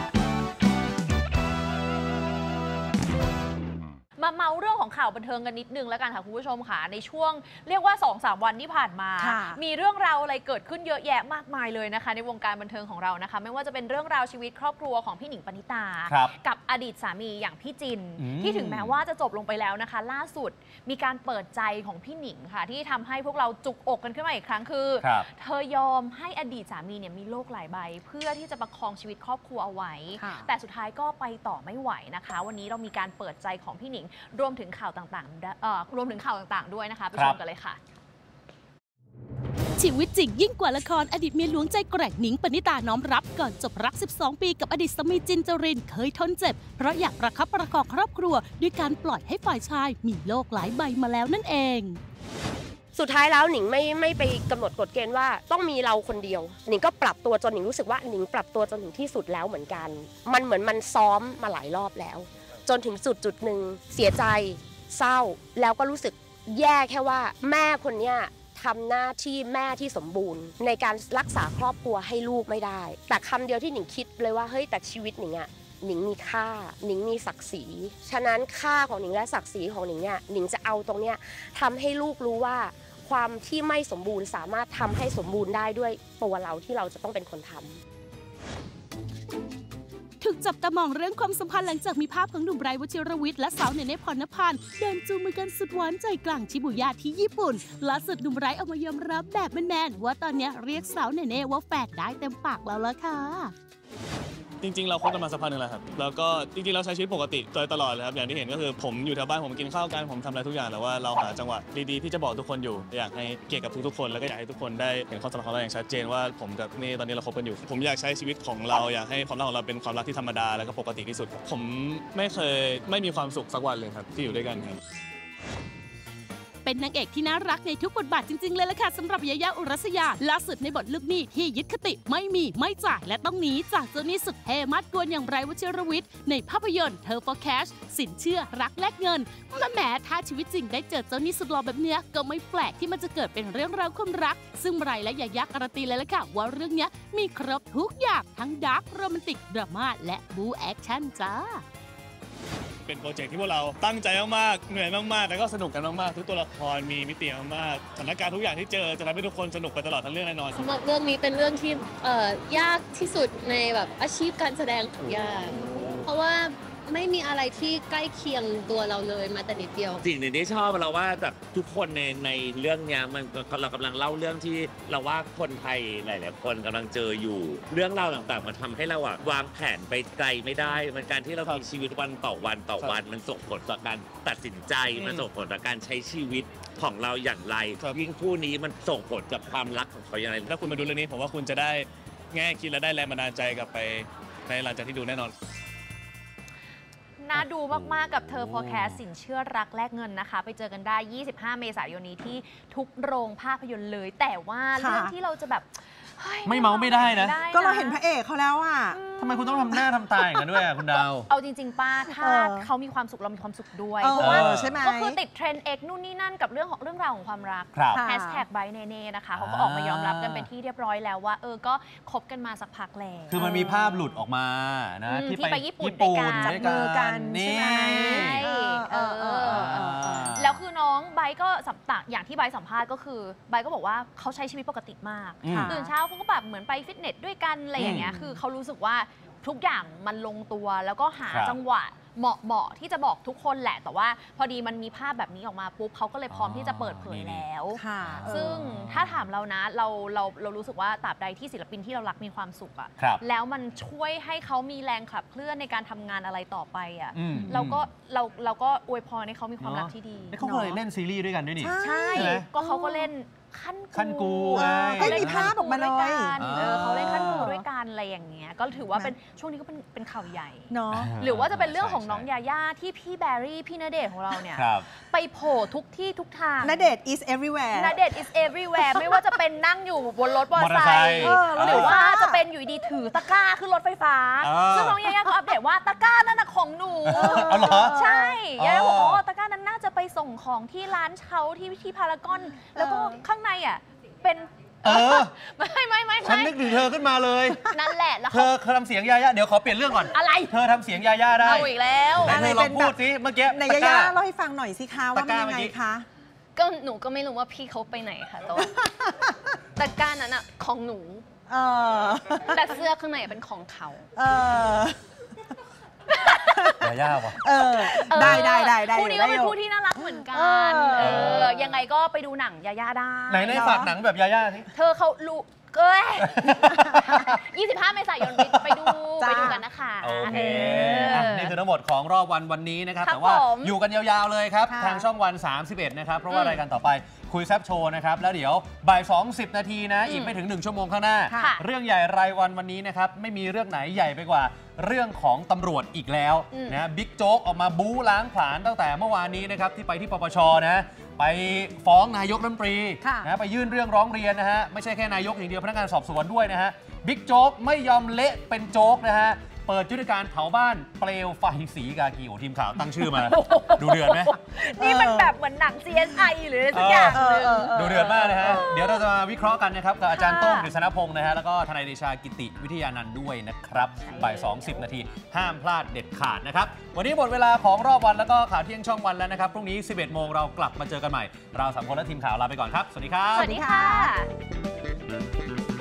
มาเมาเรื่องของข่าวบันเทิงกันนิดนึงแล้วกันค่ะคุณผู้ชมค่ะในช่วงเรียกว่า สองสาม วันที่ผ่านมาค่ะมีเรื่องราวอะไรเกิดขึ้นเยอะแยะมากมายเลยนะคะ ในวงการบันเทิงของเรานะคะ ไม่ว่าจะเป็นเรื่องราวชีวิตครอบครัวของพี่หนิงปณิตาครับกับอดีตสามีอย่างพี่จินอืมที่ถึงแม้ว่าจะจบลงไปแล้วนะคะ ล่าสุดมีการเปิดใจของพี่หนิงค่ะ ที่ทำให้พวกเราจุกอกกันขึ้นมาอีกครั้งคือครับเธอยอมให้อดีตสามีเนี่ยมีโรคหลายใบ เพื่อที่จะประคองชีวิตครอบครัวเอาไว้ค่ะแต่สุดท้ายก็ไปต่อไม่ไหวนะคะ วันนี้เรามีการเปิดใจของพี่หนิงรวมถึงข่าวต่างๆเอ่อรวมถึงข่าวต่างๆด้วยนะคะไปชมกันเลยค่ะชีวิตจริงยิ่งกว่าละครอดีตเมียหลวงใจแกร่งหนิงปณิตาน้อมรับก่อนจบรัก สิบสอง ปีกับอดีตสามีจินจรินเคยทนเจ็บ เพราะอยากประคับประคองครอบครัวด้วยการปล่อยให้ฝ่ายชายมีโลกหลายใบมาแล้วนั่นเองสุดท้ายแล้วหนิงไม่ไม่ไปกำหนดกฎเกณฑ์ว่าต้องมีเราคนเดียวหนิงก็ปรับตัวจนหนิงรู้สึกว่าหนิงปรับตัวจนถึงที่สุดแล้วเหมือนกัน มันเหมือนมันซ้อมมาหลายรอบแล้ว จนถึงจุดจุดหนึ่งเสียใจเศร้าแล้วก็รู้สึกแย่แค่ว่าแม่คนเนี้ยทำหน้าที่แม่ที่สมบูรณ์ในการรักษาครอบครัวให้ลูกไม่ได้ แต่คำเดียวที่หนิงคิดเลยว่าเฮ้ยแต่ชีวิตหนิงอะหนิงมีค่าหนิงมีศักดิ์ศรีฉะนั้นค่าของหนิงและศักดิ์ศรีของหนิงเนี่ยหนิงจะเอาตรงเนี้ยทำให้ลูกรู้ว่าความที่ไม่สมบูรณ์สามารถทำให้สมบูรณ์ได้ด้วยตัวเราที่เราจะต้องเป็นคนทำถึกจับตามองเรื่องความสัมพันธ์หลังจากมีภาพของหนุ่มไบรท์ วชิรวิทย์และสาวเนเน่ พรณพันธ์เดินจูงมือกันสุดหวานใจกลางชิบุย่าที่ญี่ปุ่นล่าสุดหนุ่มไบรท์ออกมายอมรับแบบแมนๆว่าตอนนี้เรียกสาวเนเน่ว่าแฝดได้เต็มปากแล้วล่ะค่ะจริงๆเราคบกันมาสักพักหนึ่งแล้วครับแล้วก็จริงๆเราใช้ชีวิตปกติโดยตลอดเลยครับอย่างที่เห็นก็คือผมอยู่แถวบ้านผมกินข้าวกันผมทำอะไรทุกอย่างแต่ว่าเราหาจังหวะดีๆที่จะบอกทุกคนอยู่อยากให้เกียรติกับทุกๆคนแล้วก็อยากให้ทุกคนได้เห็นความสัมพันธ์ของเราอย่างชัดเจนว่าผมกับนี่ตอนนี้เราคบกันอยู่ผมอยากใช้ชีวิตของเราอยากให้ความรักของเราเป็นความรักที่ธรรมดาแล้วก็ปกติที่สุดผมไม่เคยไม่มีความสุขสักวันเลยครับที่อยู่ด้วยกันครับเป็นนางเอกที่น่ารักในทุกบทบาทจริงๆเลยล่ะค่ะสำหรับยายาอุรัสยาล่าสุดในบทลูกหนี้ที่ยึดคติไม่มีไม่จ่ายและต้องหนีจากเจ้าหนี้สุดเท่มัดกวนอย่างไบรท์ วชิรวิทย์ในภาพยนตร์เธอ for cash สินเชื่อรักแลกเงินและแม้ถ้าชีวิตจริงได้เจอเจ้าหนี้สุดหล่อแบบเนี้ยก็ไม่แปลกที่มันจะเกิดเป็นเรื่องราวความรักซึ่งไบรท์และยายาการันตีเลยล่ะค่ะว่าเรื่องนี้มีครบทุกอย่างทั้งดาร์กโรแมนติกดราม่าและบู๊แอคชั่นจ้าเป็นโปรเจกต์ที่พวกเราตั้งใจมากๆเหนื่อยมากๆแต่ก็สนุกกันมากๆทุกตัวละครมีมิติมากๆสถานการณ์ทุกอย่างที่เจอจะทำให้ทุกคนสนุกไปตลอดทั้งเรื่องแน่นอนสำหรับเรื่องนี้เป็นเรื่องที่เอ่อยากที่สุดในแบบอาชีพการแสดงของยาเพราะว่าไม่มีอะไรที่ใกล้เคียงตัวเราเลยมาแต่นิดเดียวสิ่งหนึ่งที่ชอบเราว่าแบบทุกคนในในเรื่องนี้มันเรากำลังเล่าเรื่องที่เราว่าคนไทยหลายๆคนกำลังเจออยู่เรื่องราวต่างๆมันทำให้เราอะวางแผนไปไกลไม่ได้มันการที่เรามีชีวิตวันต่อวันต่อวันมันส่งผลต่อการตัดสินใจมันส่งผลต่อการใช้ชีวิตของเราอย่างไรยิ่งคู่นี้มันส่งผลกับความรักของเขาอย่างไรถ้าคุณมาดูเรื่องนี้ผมว่าคุณจะได้แง่คิดและได้แรงบันดาลใจกลับไปในหลังจากที่ดูแน่นอนน่าดูมากๆกับเธอ for cash สินเชื่อรักแลกเงินนะคะไปเจอกันได้ยี่สิบห้าเมษายนนี้ที่ทุกโรงภาพยนตร์เลยแต่ว่าเรื่องที่เราจะแบบไม่เมาไม่ได้นะก็เราเห็นพระเอกเขาแล้วอ่ะทำไมคุณต้องทำหน้าทำตาอย่างนั้นด้วยคุณดาวเอาจริงๆป้าถ้าเขามีความสุขเรามีความสุขด้วยเพราะว่าก็คือติดเทรนด์ X นู่นนี่นั่นกับเรื่องของเรื่องราวของความรักแฮชแท็กไบรท์เนเน่นะคะเขาก็ออกมายอมรับกันเป็นที่เรียบร้อยแล้วว่าเออก็คบกันมาสักพักแล้วคือมันมีภาพหลุดออกมานะที่ไปญี่ปุ่นด้วยกันจับมือกันนี่แล้วคือน้องไบรท์ก็สัมภาษณ์อย่างที่ไบรท์สัมภาษณ์ก็คือไบรท์ก็บอกว่าเขาใช้ชีวิตปกติมากตื่นเช้าเขาก็แบบเหมือนไปฟิตเนสด้วยกันอะไรอย่างเงี้ยคือเขารู้สึกว่าทุกอย่างมันลงตัวแล้วก็หาจังหวะเหมาะเหมาะที่จะบอกทุกคนแหละแต่ว่าพอดีมันมีภาพแบบนี้ออกมาปุ๊บเขาก็เลยพร้อมที่จะเปิดเผยแล้วซึ่งถ้าถามเรานะเราเราเรารู้สึกว่าตราบใดที่ศิลปินที่เรารักมีความสุขอะแล้วมันช่วยให้เขามีแรงขับเคลื่อนในการทำงานอะไรต่อไปอะเราก็เราเราก็อวยพรให้เขามีความรักที่ดีเขาเคยเล่นซีรีส์ด้วยกันด้วยนี่ใช่ก็เขาก็เล่นขั้นกูก็มีภาพออกมาเลยเขาเล่นขั้นกูด้วยกันอะไรอย่างเงี้ยก็ถือว่าเป็นช่วงนี้ก็เป็นเป็นข่าวใหญ่เนาะหรือว่าจะเป็นเรื่องของน้องยาย่าที่พี่แบรี่พี่ณเดชน์ของเราเนี่ยไปโผล่ทุกที่ทุกทางณเดชน์ is everywhere ณเดชน์ is everywhere ไม่ว่าจะเป็นนั่งอยู่บนรถมอเตอร์ไซค์หรือว่าจะเป็นอยู่ดีถือตะกร้าขึ้นรถไฟฟ้าซึ่งน้องยาย่าก็อัปเดตว่าตะกร้านั่นน่ะของหนูใช่ยาย่าบอกว่าตะกร้านั้นน่าจะไปส่งของที่ร้านเช่าที่ที่พารากอนแล้วก็ข้างในอ่ะเป็นเออไม่ไม่ไม่ฉันนึกถึงเธอขึ้นมาเลยนั่นแหละแล้วเธอทำเสียงยาย่าเดี๋ยวขอเปลี่ยนเรื่องก่อนอะไรเธอทำเสียงยาย่าได้เอาอีกแล้วเธอลองพูดสิเมื่อกี้ในยาย่าเล่าให้ฟังหน่อยสิคะว่าเป็นยังไงคะก็หนูก็ไม่รู้ว่าพี่เขาไปไหนค่ะแต่ว่าตะกร้านั้นอะของหนูแต่เสื้อข้างในเป็นของเขายาย่าวะเออได้ได้ได้ได้คู่นี้ก็เป็นคู่ที่น่ารักเหมือนกันเออยังไงก็ไปดูหนังยาย่าได้ไหนในฝากหนังแบบยาย่าที่เธอเขาลูกเอ้ยยี่สิบห้าเมษายนไปดูไปดูกันนะคะโอเคนี่คือทั้งหมดของรอบวันวันนี้นะครับแต่ว่าอยู่กันยาวๆเลยครับทางช่องวันสามสิบเอ็ดนะครับเพราะว่ารายการต่อไปคุยแซบโชว์นะครับแล้วเดี๋ยวบ่ายสองสิบนาทีนะอีกไม่ถึงหนึ่งชั่วโมงข้างหน้าเรื่องใหญ่รายวันวันนี้นะครับไม่มีเรื่องไหนใหญ่ไปกว่าเรื่องของตำรวจอีกแล้วนะบิ๊กโจ๊กออกมาบู๊ล้างผลาญตั้งแต่เมื่อวานนี้นะครับที่ไปที่ปปชนะไปฟ้องนายกรัฐมนตรีนะไปยื่นเรื่องร้องเรียนนะฮะไม่ใช่แค่นายกอย่างเดียวพนักงานสอบสวนด้วยนะฮะบิ๊กโจ๊กไม่ยอมเละเป็นโจ๊กนะฮะเปิดยุทธการเผาบ้านเปลวไฟสีกากีโอทีมข่าวตั้งชื่อมาดูเดือดไหมนี่มันแบบเหมือนหนัง ซี เอส ไอ หรือสักอย่างนึงดูเดือดมากนะฮะเดี๋ยวเราจะมาวิเคราะห์กันนะครับกับอาจารย์โต้งกฤษณพงศ์นะฮะแล้วก็ทนายเดชากิติวิทยานันท์ด้วยนะครับบ่ายสองสิบนาทีห้ามพลาดเด็ดขาดนะครับวันนี้หมดเวลาของรอบวันแล้วก็ข่าวเที่ยงช่องวันแล้วนะครับพรุ่งนี้สิบเอ็ดโมงเรากลับมาเจอกันใหม่เราสามคนและทีมข่าวลาไปก่อนครับสวัสดีครับสวัสดีค่ะ